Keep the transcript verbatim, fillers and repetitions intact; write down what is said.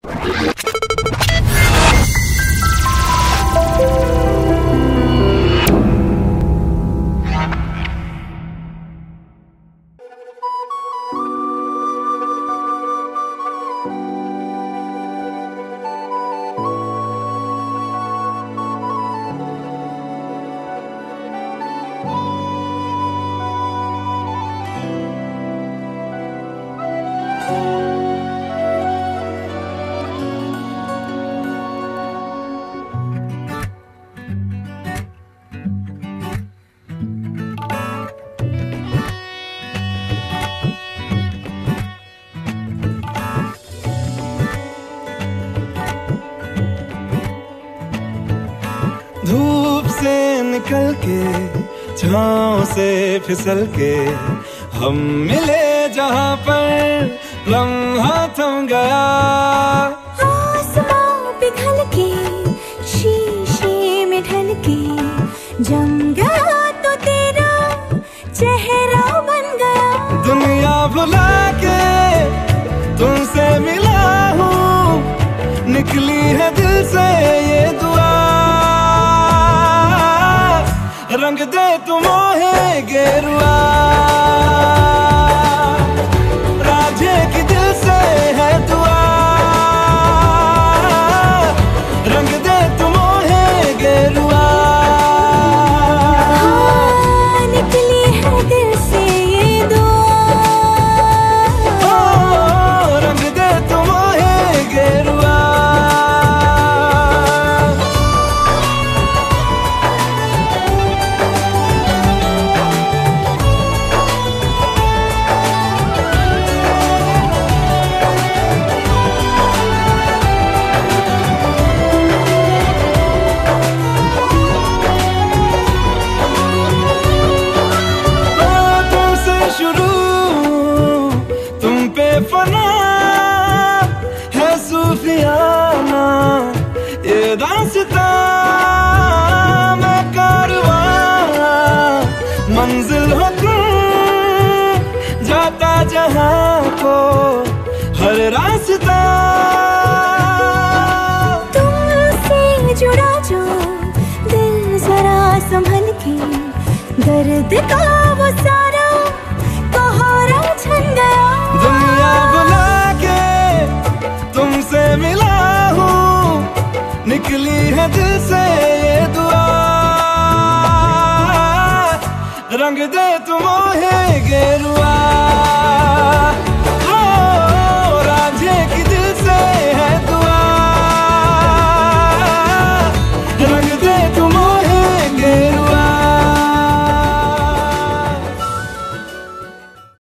धूप से निकल के छाँव से फिसल के हम मिले जहाँ पर लम्हा थम गया। आसमां पिघल के शीशे में ढल के जम गया तो तेरा चेहरा बन गया। दुनिया भुला के तुमसे मिला हूँ, निकली है दिल से ये दुआ। रंग दे तू मोहे गेरुआ, राझे की दिल से है दुआ। रंग दे तू मोहे गेरुआ, हाँ, निकली है दिल से ये दुआ। ओ, रंग दे तू मोहे गेरुआ। फना है सूफियाना ये दास्तां, मैं कारवां मंजिल हो तुम, जाता जहां को हर रास्ता। तुमसे जुड़ा जो दिल जरा संभल के, दर्द का वो सारा कोहरा छन गया। दुनिया बुला के तुमसे मिला हूँ, निकली है दिल से ये दुआ। रंग दे तू मोहे गेरुआ।